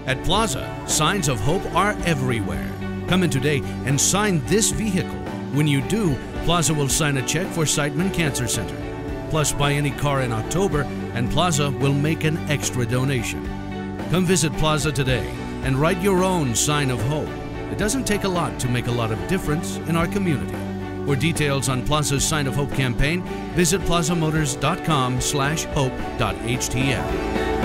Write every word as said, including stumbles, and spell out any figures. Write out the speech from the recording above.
At Plaza, signs of hope are everywhere. Come in today and sign this vehicle. When you do, Plaza will sign a check for Sightman Cancer Center. Plus, buy any car in October and Plaza will make an extra donation. Come visit Plaza today and write your own sign of hope. It doesn't take a lot to make a lot of difference in our community. For details on Plaza's Sign of Hope campaign, visit plaza motors dot com slash hope dot h t m.